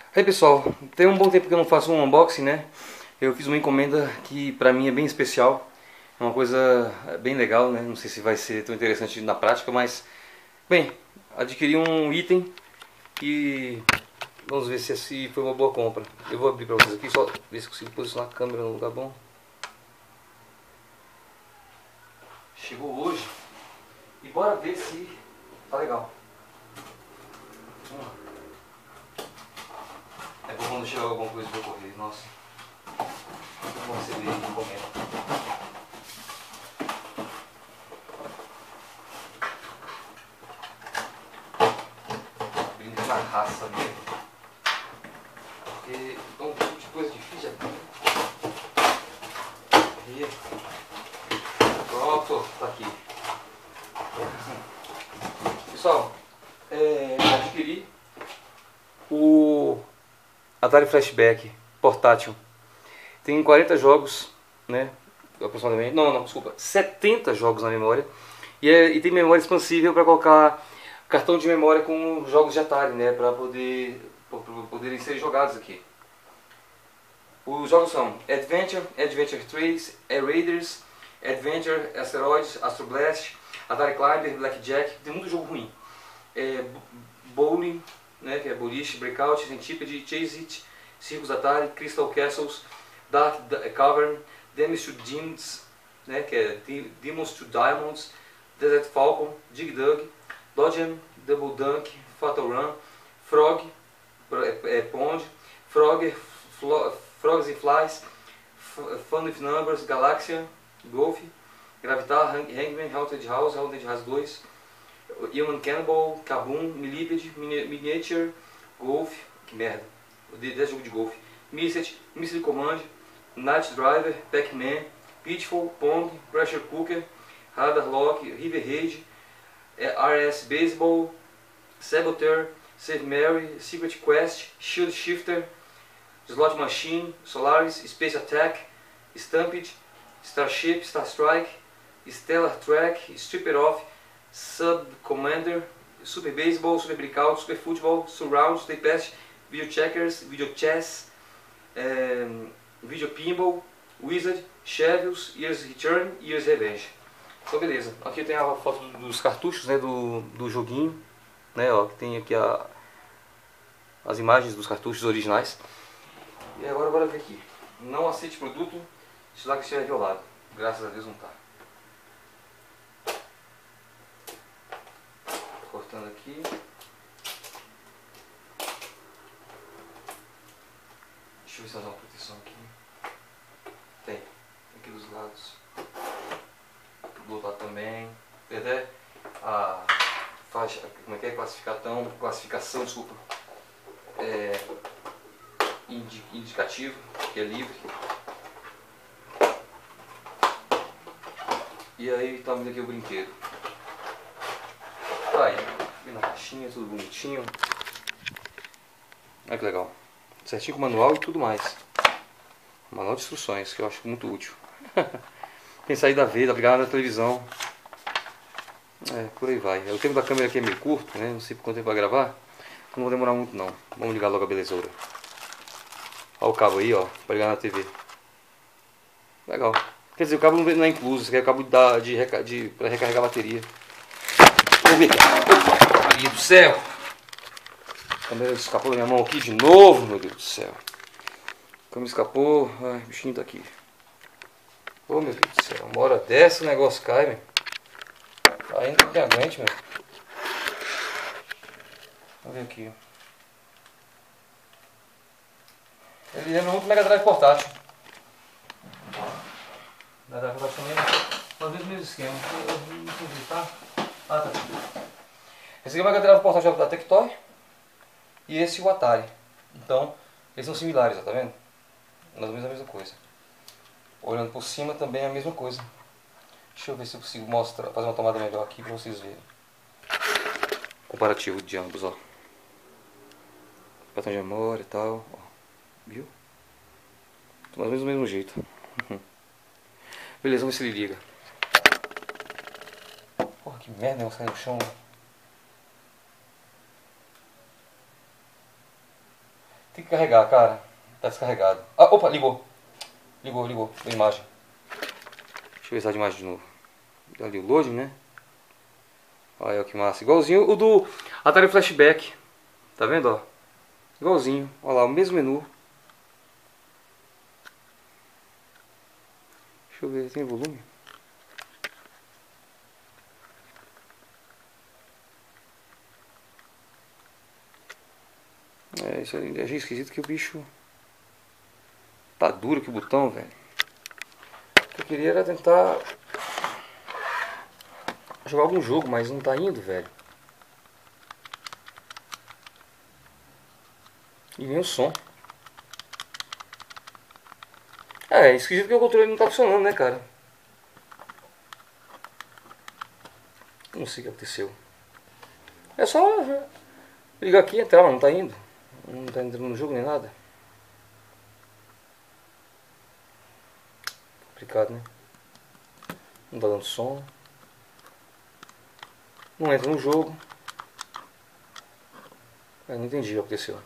Aí pessoal, tem um bom tempo que eu não faço um unboxing, né? Eu fiz uma encomenda que pra mim é bem especial. É uma coisa bem legal, né? Não sei se vai ser tão interessante na prática, mas... Bem, adquiri um item e... Vamos ver se esse foi uma boa compra. Eu vou abrir pra vocês aqui, só ver se consigo posicionar a câmera no lugar bom. Chegou hoje e bora ver se tá legal. Vamos lá. É bom quando chegar alguma coisa do correio, nossa. Eu vou receber encomenda. Abrindo na raça mesmo. Porque é um tipo de coisa difícil de abrir. Pronto, tá aqui. Pessoal, adquiri o Atari Flashback portátil. Tem 40 jogos, né? Aproximadamente. Não, desculpa. 70 jogos na memória. E tem memória expansível para colocar cartão de memória com jogos de Atari, né? Para poderem ser jogados aqui. Os jogos são Adventure, Adventure 3, Air Raiders, Adventure, Asteroids, Astro Blast, Atari Climber, Blackjack. Tem muito jogo ruim. Bowling, né, que é boliche, Breakout, Centipede, Chase It, Circus Atari, Crystal Castles, Dark Cavern, Demons to Demons, né, que é Demons to Diamonds, Desert Falcon, Dig Dug, Dodgem, Double Dunk, Fatal Run, Frog, Pond, Frogger, Frogs and Flies, Fun with Numbers, Galaxia, Golf, Gravitar, Hangman, Haunted House 2, Human Cannibal, Kaboom, Millipede, Miniature, Golf, que merda, odeio 10 jogos de golfe, Misset, Missile Command, Night Driver, Pac-Man, Pitfall, Pong, Pressure Cooker, Radar Lock, River Raid, RS Baseball, Saboteur, Save Mary, Secret Quest, Shield Shifter, Slot Machine, Solaris, Space Attack, Stampede, Starship, Star Strike, Stellar Track, Stripper Off, Sub Commander, Super Baseball, Super Breakout, Super Football, Surround, Stay Past, Video Checkers, Video Chess, Video Pinball, Wizard, Shovels, Year's Return e Year's Revenge. Então beleza, aqui tem a foto dos cartuchos, né, do joguinho, né, ó, tem aqui as imagens dos cartuchos originais. E agora bora ver aqui. Não aceite produto, se lá que estiver violado. Graças a Deus não tá. Cortando aqui. Deixa eu ver se nós dá uma proteção aqui. Tem. Aqui dos lados. Do outro lado também. Tem até a faixa. Como é que é? Classificação, desculpa. Indicativo, que é livre. E aí tá vindo aqui o brinquedo. Tá aí, vem na caixinha, tudo bonitinho. Olha que legal. Certinho com o manual e tudo mais. Manual de instruções, que eu acho muito útil. Tem saída verde, ligada na televisão. Por aí vai. O tempo da câmera aqui é meio curto, né? Não sei por quanto tempo vai gravar. Não vou demorar muito não. Vamos ligar logo a belezoura. Olha o cabo aí, ó, pra ligar na TV. Legal. Quer dizer, o cabo não é incluso, isso aqui é o cabo pra recarregar a bateria. Vamos ver aqui. Opa, Maria do céu! A câmera escapou da minha mão aqui de novo, meu Deus do céu. A câmera escapou, ai, o bichinho tá aqui. Ô, meu Deus do céu, uma hora dessa o negócio cai, meu. Ainda que aguente, meu. Vamos ver aqui. Ele lembra muito o Mega Drive portátil. Mega Drive portátil também, às vezes o mesmo esquema. Eu não entendi, tá? Ah, tá. Esse aqui é o Mega Drive portátil da Tectoy. E esse o Atari. Então, eles são similares, ó, tá vendo? Mais ou menos a mesma coisa. Olhando por cima também é a mesma coisa. Deixa eu ver se eu consigo mostrar, fazer uma tomada melhor aqui pra vocês verem. Comparativo de ambos, ó. Cartão de memória e tal, ó. Viu? Mais ou menos do mesmo jeito. Beleza, vamos ver se ele liga. Porra, que merda, eu sair no chão. Tem que carregar, cara. Tá descarregado. Ah, opa, ligou. Ligou a imagem. Deixa eu ver essa imagem de novo. Deu ali o loading, né? Olha que massa. Igualzinho o do Atari Flashback. Tá vendo, ó? Igualzinho. Olha lá, o mesmo menu. Deixa eu ver, tem volume? É, isso aí, achei esquisito que o bicho tá duro que o botão, velho. O que eu queria era tentar jogar algum jogo, mas não tá indo, velho. E nem o som. É esquisito que o controle não tá funcionando, né, cara? Não sei o que aconteceu. É só ligar aqui e entrar, mas não tá indo. Não tá entrando no jogo nem nada. Complicado, né? Não tá dando som. Não entra no jogo. Não entendi o que aconteceu.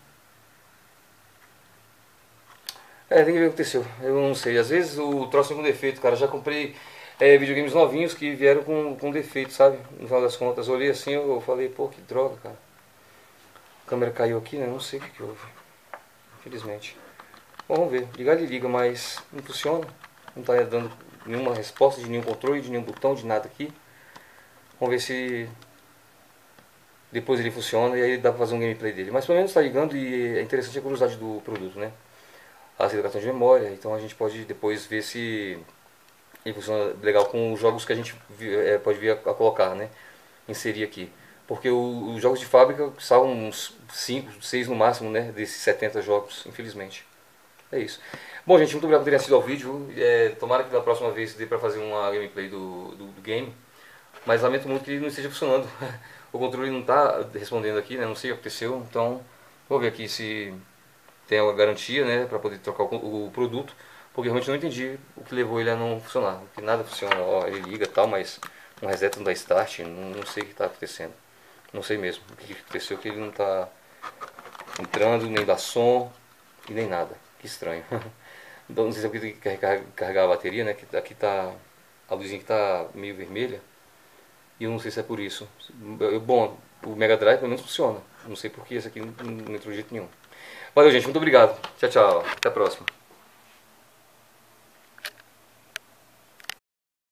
Tem que ver o que aconteceu. Eu não sei. Às vezes o troço vem com defeito, cara. Já comprei videogames novinhos que vieram com defeito, sabe? No final das contas, eu olhei assim, eu falei, pô, que droga, cara. A câmera caiu aqui, né? Não sei o que houve. Infelizmente. Bom, vamos ver. Ligar ele liga, mas não funciona. Não tá dando nenhuma resposta de nenhum controle, de nenhum botão, de nada aqui. Vamos ver se depois ele funciona e aí dá pra fazer um gameplay dele. Mas pelo menos tá ligando e é interessante a curiosidade do produto, né? A saída do cartão de memória, então a gente pode depois ver se ele funciona legal com os jogos que a gente pode vir a colocar, né? Inserir aqui. Porque os jogos de fábrica são uns 5, 6 no máximo, né? Desses 70 jogos, infelizmente. É isso. Bom, gente, muito obrigado por terem assistido ao vídeo. Tomara que da próxima vez dê pra fazer uma gameplay do game. Mas lamento muito que ele não esteja funcionando. O controle não está respondendo aqui, né? Não sei o que aconteceu. Então, vou ver aqui se tem uma garantia, né? Para poder trocar o produto. Porque realmente não entendi o que levou ele a não funcionar. Porque nada funciona. Ó, ele liga e tal, mas um reset não dá start. Não sei o que está acontecendo. Não sei mesmo o que aconteceu, que ele não está entrando, nem dá som e nem nada. Que estranho. Então, não sei se eu tenho que carregar a bateria, né? Que aqui tá a luzinha que tá meio vermelha. E eu não sei se é por isso. Bom, o Mega Drive pelo menos funciona. Não sei porque esse aqui não entrou de jeito nenhum. Valeu, gente. Muito obrigado. Tchau, tchau. Até a próxima.